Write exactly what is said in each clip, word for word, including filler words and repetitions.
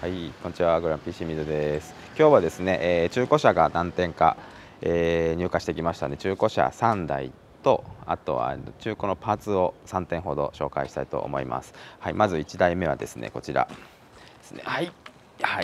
はい、こんにちは、グランピー清水です。今日はですね、えー中古車が何点か、えー入荷してきましたね。中古車さんだいと、あとは中古のパーツをさんてんほど紹介したいと思います。はい、まずいちだいめはですね、こちらですね。はい、はい、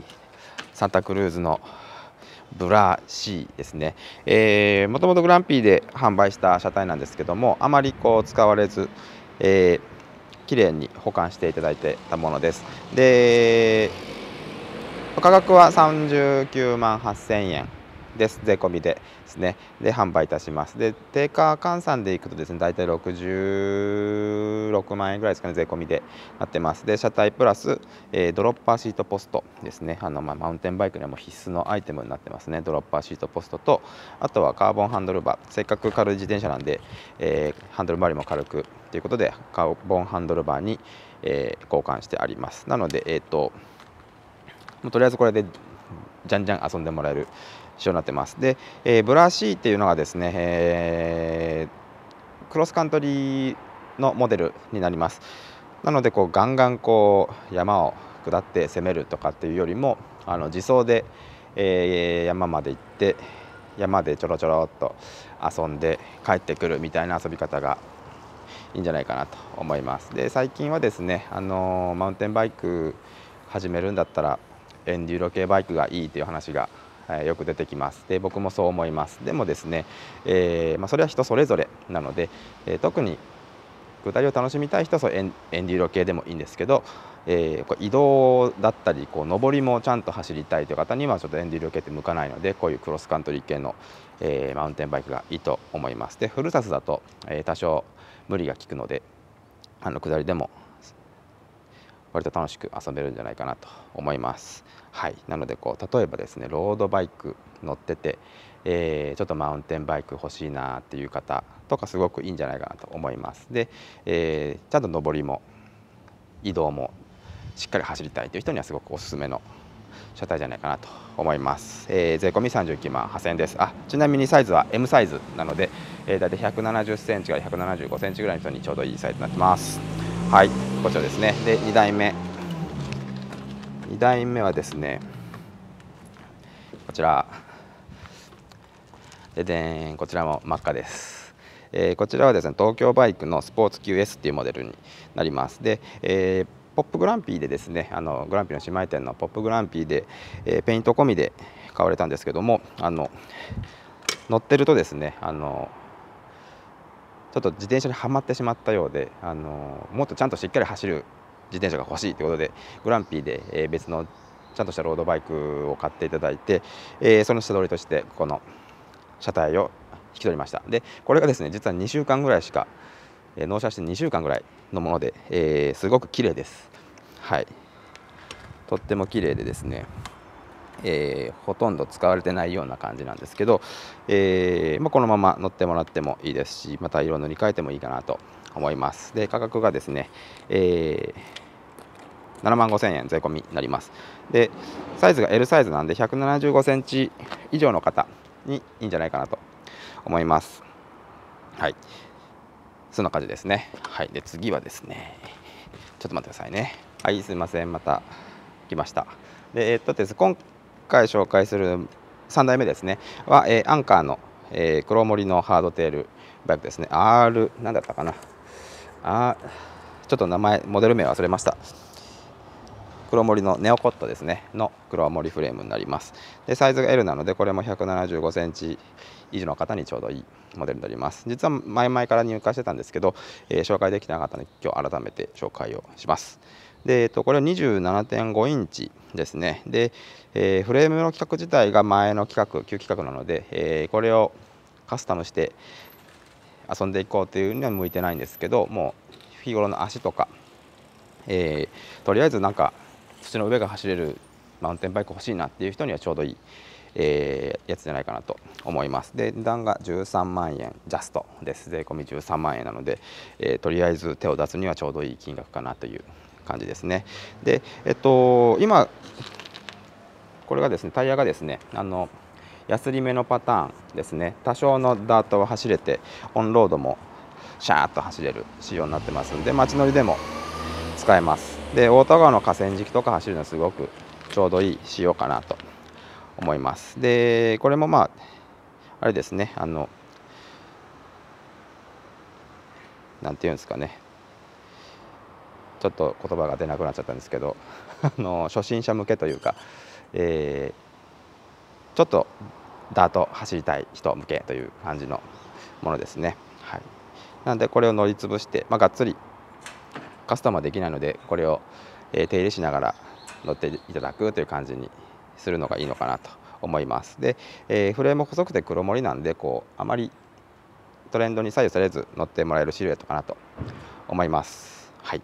サンタクルーズのブラシーですね。えー、もともとグランピーで販売した車体なんですけども、あまりこう使われず、えー綺麗に保管していただいてたものです。で、価格はさんじゅうきゅうまんはっせんえんです。税込みでですね。で、販売いたします。で、定価換算でいくとですね、だいたいろくじゅうろくまん円ぐらいですかね、税込みでなってます。で、車体プラス、えードロッパーシートポストですね。あの、まあ、マウンテンバイクにはもう必須のアイテムになってますね。ドロッパーシートポストと、あとはカーボンハンドルバー。せっかく軽い自転車なんで、えーハンドル周りも軽くということで、カーボンハンドルバーに、えー交換してあります。なので、えっと、もうとりあえずこれでじゃんじゃん遊んでもらえる仕様になってます。で、えーブラシーっていうのがですね、えークロスカントリーのモデルになります。なのでこうガンガンこう山を下って攻めるとかっていうよりも、あの自走で、えー山まで行って山でちょろちょろっと遊んで帰ってくるみたいな遊び方がいいんじゃないかなと思います。で、最近はですね、あのマウンテンバイク始めるんだったらエンデューロ系バイクがいいという話が、えーよく出てきます。で、僕もそう思います。でもですね、えーまあ、それは人それぞれなので、えー特に下りを楽しみたい人はそうエンエンデューロ系でもいいんですけど、えーこう移動だったりこう上りもちゃんと走りたいという方にはちょっとエンデューロ系って向かないので、こういうクロスカントリー系の、えーマウンテンバイクがいいと思います。で、フルサスだと、えー多少無理が効くので、あの下りでも割と楽しく遊べるんじゃないかなと思います。はい、なのでこう例えばですね、ロードバイク乗ってて、えーちょっとマウンテンバイク欲しいなっていう方とかすごくいいんじゃないかなと思います。で、えーちゃんと上りも移動もしっかり走りたいという人にはすごくおすすめの車体じゃないかなと思います。えー、税込みさんじゅうきゅうまんはっせんえんです。あ、ちなみにサイズは エム サイズなので、えー、だいたいひゃくななじゅっセンチからひゃくななじゅうごセンチぐらいの人にちょうどいいサイズになってます。はい、こちらですね。で、にだいめ。にだいめはですね、こちら。ででーん、こちらも真っ赤です。えーこちらはですね、東京バイクのスポーツ キューエス っていうモデルになります。で、えーポップグランピーでですね、あのグランピーの姉妹店のポップグランピーで、えーペイント込みで買われたんですけども、あの乗ってるとですね、あのちょっと自転車にはまってしまったようで、あのもっとちゃんとしっかり走る自転車が欲しいということで、グランピーで、えー別のちゃんとしたロードバイクを買っていただいて、えーその下取りとしてこの車体を引き取りました。で、これがですね、実はにしゅうかんぐらいしか、えー納車してにしゅうかんぐらいのもので、えーすごく綺麗です。はい、とっても綺麗でですね、えーほとんど使われてないような感じなんですけど、えーまあ、このまま乗ってもらってもいいですし、また色塗り替えてもいいかなと思います。で、価格がですね、えーななまんごせんえん税込みになります。で、サイズが エル サイズなんでひゃくななじゅうごセンチ以上の方にいいんじゃないかなと思います。はい、そんな感じですね。はい、で次はですね、ちょっと待ってくださいね。はい、すいません、また来ました。で、えっとです、今回紹介するさんだいめですねは、えーアンカーの、えー黒森のハードテールバイクですね。R、なんだったかな。あ、ちょっと名前、モデル名忘れました。黒森のネオコットですねの黒森フレームになります。で、サイズが エル なので、これもひゃくななじゅうごセンチ以上の方にちょうどいいモデルになります。実は前々から入荷してたんですけど、えー紹介できてなかったので今日改めて紹介をします。で、えっと、これは にじゅうななてんご インチですね。で、えーフレームの規格自体が前の規格旧規格なので、えーこれをカスタムして遊んでいこうというには向いてないんですけど、もう日頃の足とか、えーとりあえずなんか土の上が走れるマウンテンバイク欲しいなっていう人にはちょうどいい、えーやつじゃないかなと思います。で、値段がじゅうさんまんえんジャストです。税込みじゅうさんまんえんなので、えーとりあえず手を出すにはちょうどいい金額かなという感じですね。で、えっと今これがですね、タイヤがですね、あのヤスリめのパターンですね。多少のダートを走れて、オンロードもシャーッと走れる仕様になってますので、街乗りでも使えます。 で大田川の河川敷とか走るのはすごくちょうどいい仕様かなと思います。でこれもまああれですね、あのなんていうんですかね、ちょっと言葉が出なくなっちゃったんですけどあの初心者向けというか、えー、ちょっとダート走りたい人向けという感じのものですね。はい、なのでこれを乗りつぶして、まあ、がっつりカスタマーできないのでこれを、えー、手入れしながら乗っていただくという感じにするのがいいのかなと思います。で、えー、フレーム細くて黒森なんでこうあまりトレンドに左右されず乗ってもらえるシルエットかなと思います。はい、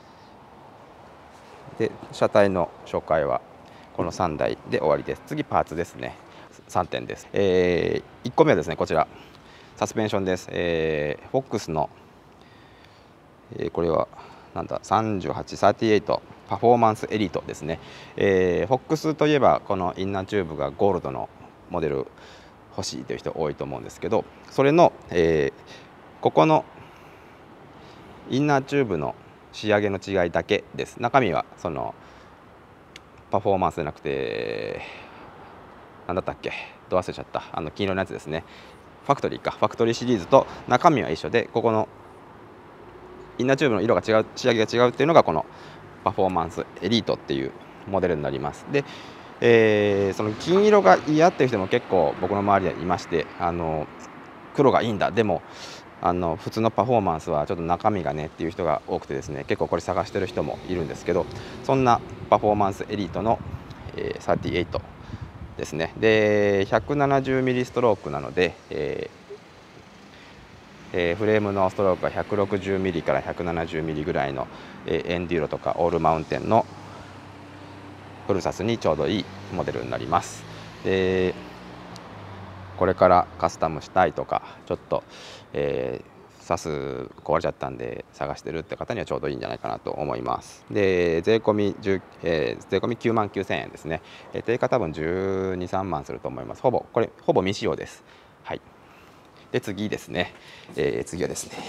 で車体の紹介はこのさんだいで終わりです。次パーツですね。さんてんです。えー、いっこめはですねこちらサスペンションです。えー、フォックスの、えー、これはなんださんじゅうはち、さんじゅうはちパフォーマンスエリートですね。えー、フォックスといえばこのインナーチューブがゴールドのモデル欲しいという人多いと思うんですけど、それの、えー、ここのインナーチューブの仕上げの違いだけです。中身はそのパフォーマンスじゃなくて何だったっけ、ど忘れちゃった、あの黄色のやつですね。ファクトリーか、ファクトリーシリーズと中身は一緒で、ここのインナーチューブの色が違う、仕上げが違うっていうのがこのパフォーマンスエリートっていうモデルになります。で、えー、その金色が嫌っていう人も結構僕の周りでいまして、あの黒がいいんだ、でもあの普通のパフォーマンスはちょっと中身がねっていう人が多くてですね、結構これ探してる人もいるんですけど、そんなパフォーマンスエリートの、えー、さんじゅうはちですね。で ひゃくななじゅうミリ ストロークなので、えーえー、フレームのストロークが ひゃくろくじゅうミリ から ひゃくななじゅうミリ ぐらいの、えー、エンデューロとかオールマウンテンのフルサスにちょうどいいモデルになります。でこれからカスタムしたいとかちょっと、えー、サス壊れちゃったんで探してるって方にはちょうどいいんじゃないかなと思います。で税込み、えー、税込みきゅうまんきゅうせんえんですね。えー、定価多分じゅうに、さんまんすると思います。ほぼこれほぼ未使用です。はい。で次ですね、えー、次はですね、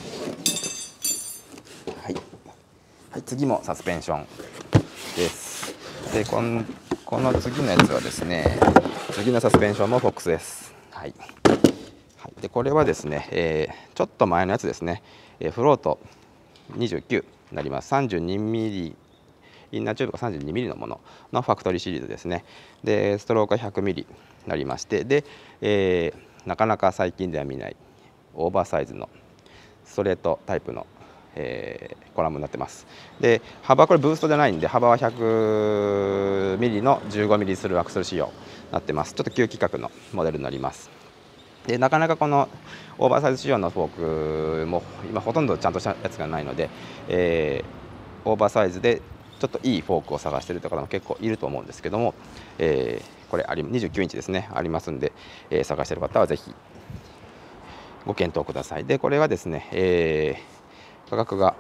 はい、はい、次もサスペンションです。でこのこの次のやつはですね、次のサスペンションもフォックスです。はい、はい、でこれはですね、えー、ちょっと前のやつですね、えー、フロートにじゅうきゅうになります。 さんじゅうにミリ、インナーチューブが さんじゅうにミリ のもののファクトリーシリーズですね。でストロークが ひゃくミリ になりまして、で、えーなかなか最近では見ないオーバーサイズのストレートタイプの、えー、コラムになってます。で幅はこれブーストじゃないんで、幅は ひゃくミリ の じゅうごミリ するアクセル仕様になってます。ちょっと旧規格のモデルになります。でなかなかこのオーバーサイズ仕様のフォークも今ほとんどちゃんとしたやつがないので、えー、オーバーサイズでちょっといいフォークを探しているという方も結構いると思うんですけども、えーこれありにじゅうきゅうインチですね、ありますんで、えー、探している方はぜひご検討ください。でこれはですね、えー、価格が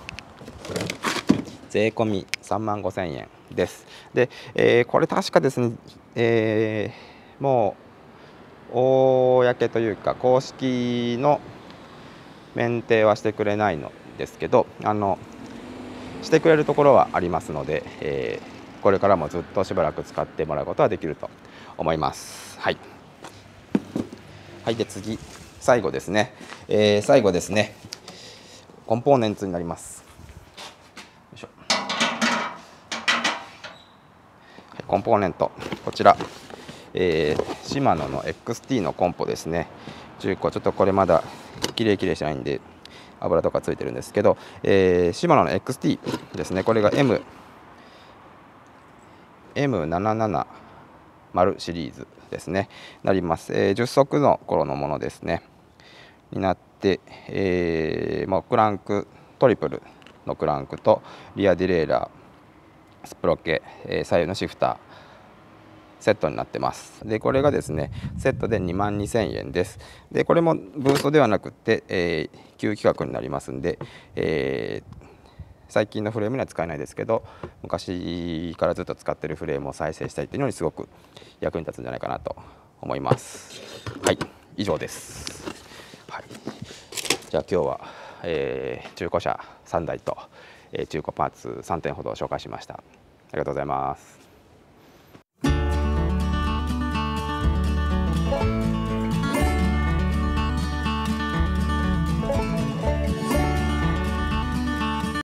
税込みさんまんごせんえんです。で、えー、これ確かですね、えー、もう公というか公式の免停はしてくれないのですけど、あのしてくれるところはありますので、えーこれからもずっとしばらく使ってもらうことはできると思います。はい、はい、で次最後ですね、えー、最後ですねコンポーネンツになります。よいしょ、はい、コンポーネントこちら、えー、シマノの エックスティー のコンポですね。中古ちょっとこれまだきれいきれいしてないんで油とかついてるんですけど、えー、シマノの エックスティー ですね。これが Mエムななななまる シリーズですねなります。えー、じゅっそくの頃のものですねになって、えー、もうクランクトリプルのクランクとリアディレイラースプロケ、えー、左右のシフターセットになってます。でこれがですねセットでにまんにせんえんです。でこれもブーストではなくて、えー、旧規格になりますんで、えー最近のフレームには使えないですけど、昔からずっと使ってるフレームを再生したいというのにすごく役に立つんじゃないかなと思います。はい、以上です。はい、じゃあ今日は、えー、中古車さんだいと、 えー中古パーツさんてんほど紹介しました。ありがとうございます。